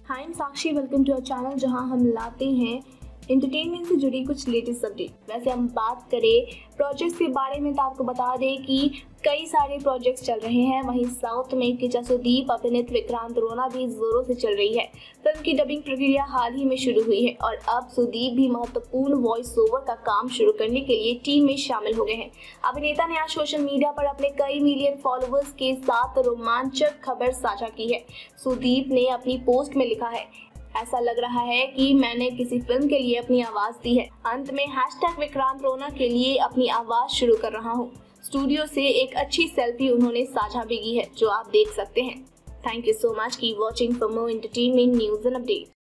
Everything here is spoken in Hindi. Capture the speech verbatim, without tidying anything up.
Hi, I am Sakshi. Welcome to our channel जहां हम लाते हैं एंटरटेनमेंट से जुड़ी कुछ लेटेस्ट अपडेट। वैसे हम बात करें प्रोजेक्ट्स के बारे में तो आपको बता दें कि कई सारे प्रोजेक्ट्स चल रहे हैं। वहीं साउथ में किचा सुदीप अभिनीत विक्रांत रोना भी जोरों से चल रही है। फिल्म की डबिंग प्रक्रिया हाल ही में शुरू हुई है और अब सुदीप भी महत्वपूर्ण वॉइस ओवर का काम शुरू करने के लिए टीम में शामिल हो गए हैं। अभिनेता ने आज सोशल मीडिया पर अपने कई मिलियन फॉलोअर्स के साथ रोमांचक खबर साझा की है। सुदीप ने अपनी पोस्ट में लिखा है, ऐसा लग रहा है कि मैंने किसी फिल्म के लिए अपनी आवाज दी है। अंत में हैशटैग विक्रांत रोना के लिए अपनी आवाज शुरू कर रहा हूँ। स्टूडियो से एक अच्छी सेल्फी उन्होंने साझा भी की है, जो आप देख सकते हैं। थैंक यू सो मच की watching for more entertainment news and update.